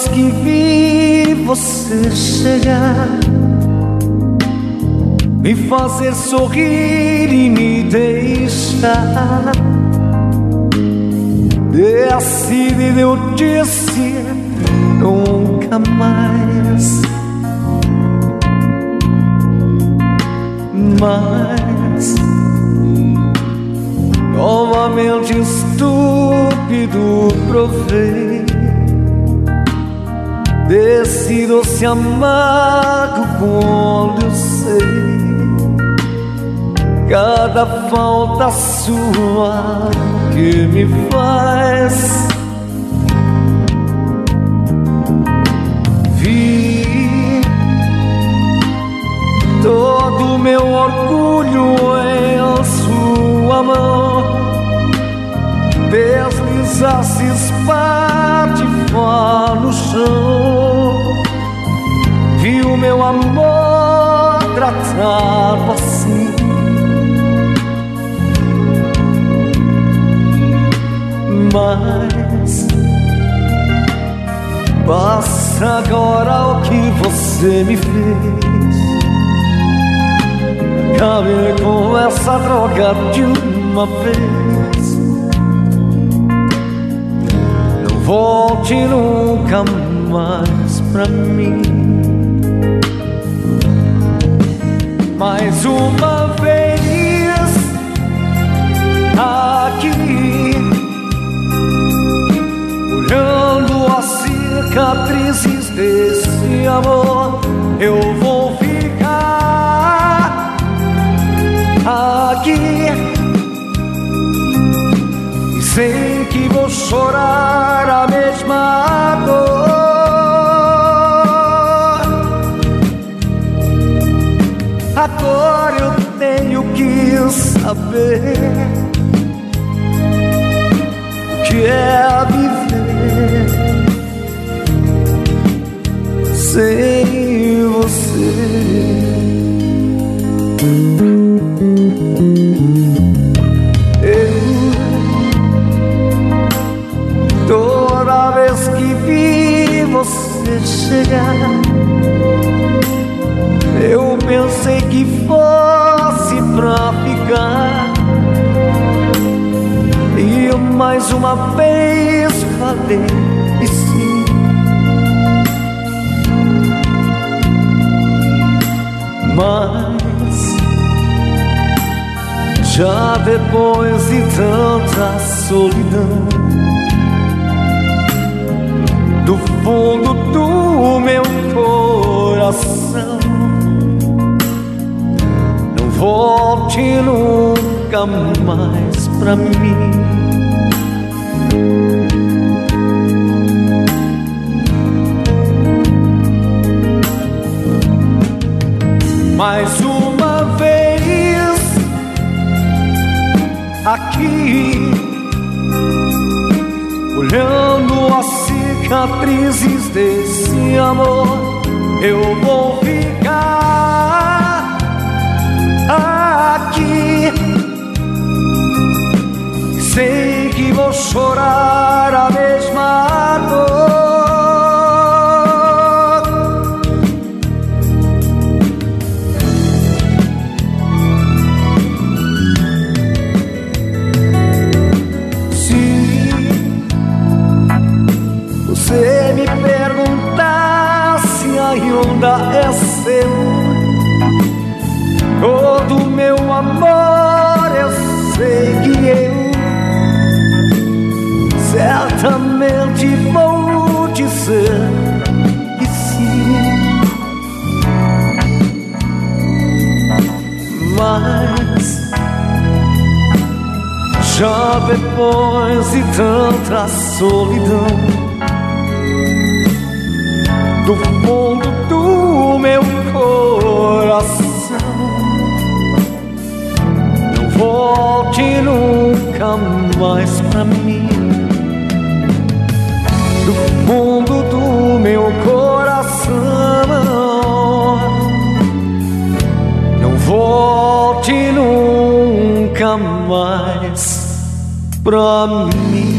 vez que vi você chegar, me fazer sorrir e me deixar, decidi, eu disse nunca mais. Mas novamente estúpido provei desse doce amargo quando eu sei cada falta sua que me faz. Vi todo meu orgulho em sua mão deslizar, se espatifar no chão. Vi o meu amor tratado assim, mas basta agora o que você me fez. Acabe com essa droga de uma vez. Não volte nunca mais pra mim. Mais uma vez aqui, olhando as cicatrizes desse amor, eu vou ficar aqui e sei que vou chorar a mesma dor. Agora eu tenho que saber o que é viver sem você. Toda vez que vi você chegar, eu pensei que fosse pra ficar, e mais uma vez falei e sim. Mas já depois de tanta solidão, do fundo do meu coração, não volte nunca mais pra mim. Mais uma vez aqui, olhando as cicatrizes desse amor, eu vou ficar aqui. Sei que vou chorar a mesma dor. Se me perguntasse ainda é seu, todo meu amor eu sei que eu certamente vou dizer que sim. Mas já depois de tanta solidão, do fundo do meu coração, não volte nunca mais pra mim. Do fundo do meu coração, não volte nunca mais pra mim.